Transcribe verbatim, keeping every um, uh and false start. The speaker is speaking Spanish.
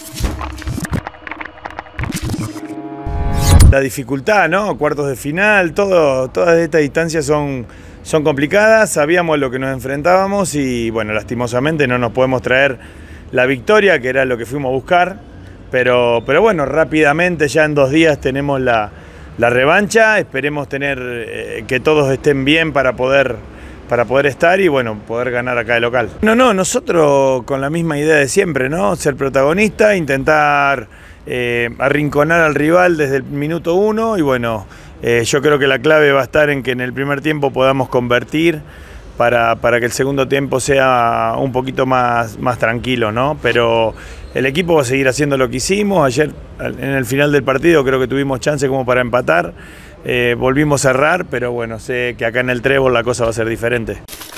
La dificultad, ¿no? Cuartos de final, todo, todas estas distancias son, son complicadas, sabíamos lo que nos enfrentábamos y bueno, lastimosamente no nos podemos traer la victoria, que era lo que fuimos a buscar, pero, pero bueno, rápidamente ya en dos días tenemos la, la revancha, esperemos tener eh, que todos estén bien para poder, para poder estar y bueno, poder ganar acá de local. No, no, nosotros con la misma idea de siempre, ¿no? Ser protagonista, intentar Eh, arrinconar al rival desde el minuto uno y bueno, eh, yo creo que la clave va a estar en que en el primer tiempo podamos convertir para, para que el segundo tiempo sea un poquito más, más tranquilo, ¿no? Pero el equipo va a seguir haciendo lo que hicimos. Ayer en el final del partido creo que tuvimos chance como para empatar, eh, volvimos a errar, pero bueno, sé que acá en el Trébol la cosa va a ser diferente.